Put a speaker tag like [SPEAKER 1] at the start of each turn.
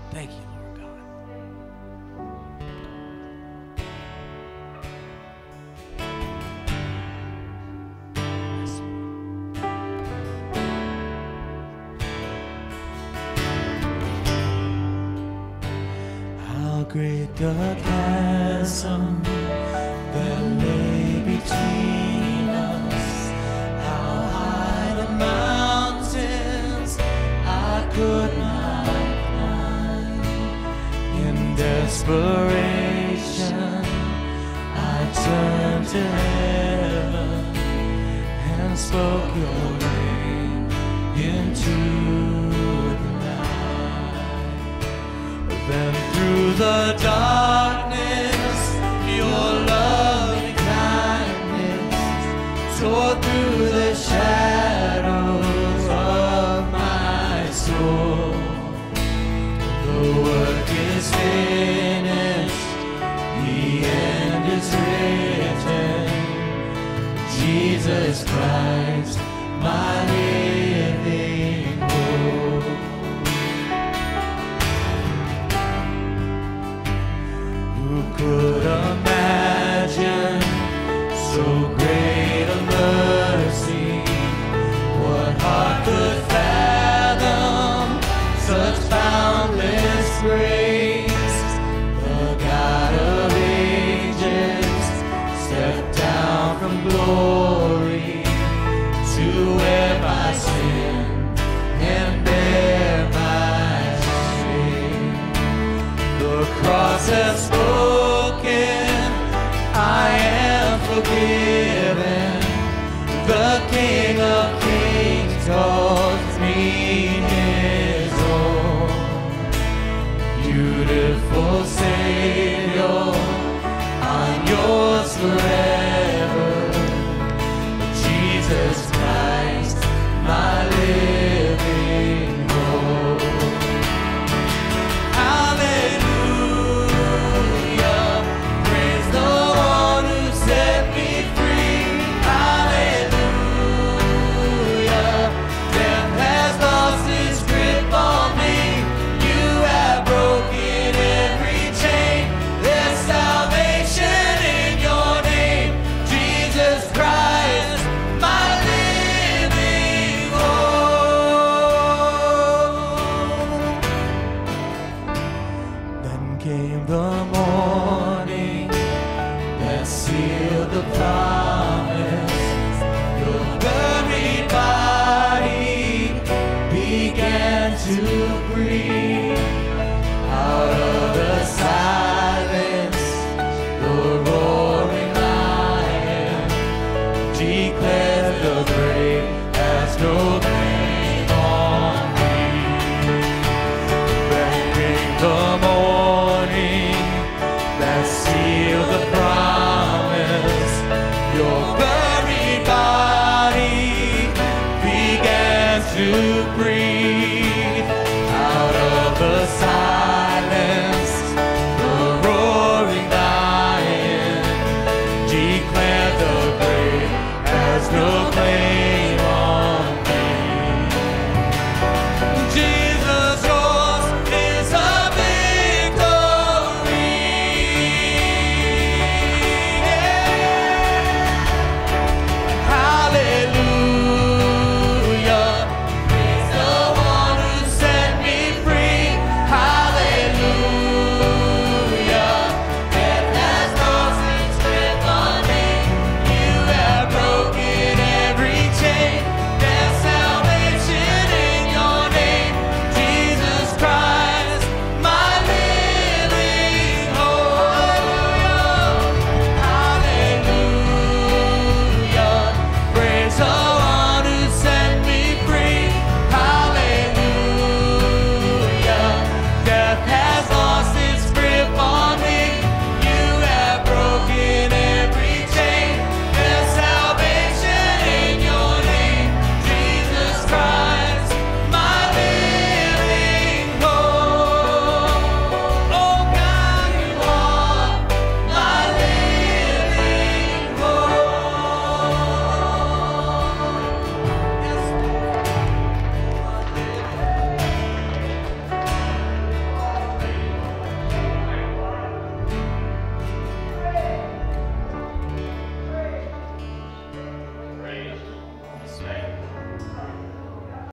[SPEAKER 1] Thank you, Lord God. How great the chasm that lay between us, how high the mountains I could not climb. In desperation, I turned to heaven and spoke your name into the night. Then through the darkness, your loving kindness tore through the shadows of my soul. The work is finished, the end is written. Jesus Christ, my living hope. Who could imagine so great a mercy? What heart could fathom such boundless grace? The God of ages stepped down from glory to wear my sin and bear my shame. The cross has spoken, I am forgiven. The King of Kings calls me his own. Beautiful Savior, I'm yours forever. Jesus Christ, my living hope. Hallelujah, praise the one who set me free. Hallelujah, death has lost its grip on me. You have broken every chain. There's salvation in your name, Jesus Christ, my living hope. Then came the morning that sealed the promise. Your buried body began to breathe. Out of the silence, the roaring lion declared the grave has no claim on me. Then came the morning that sealed the promise. Your buried body began to breathe. Out of the silence,